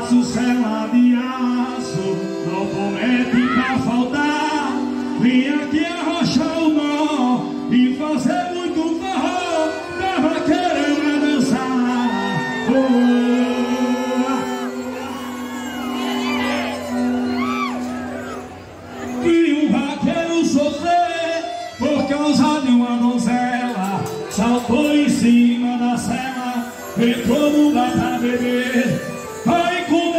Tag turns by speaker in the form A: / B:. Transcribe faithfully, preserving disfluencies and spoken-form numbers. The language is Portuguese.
A: braço, cela de aço, não promete pra faltar. Vim aqui arrochar o nó e fazer muito forró. Tava querendo dançar. Oh. E um vaqueiro sofrer por causa de uma donzela, saltou em cima da cela, entrou no bar pra beber, vai comer.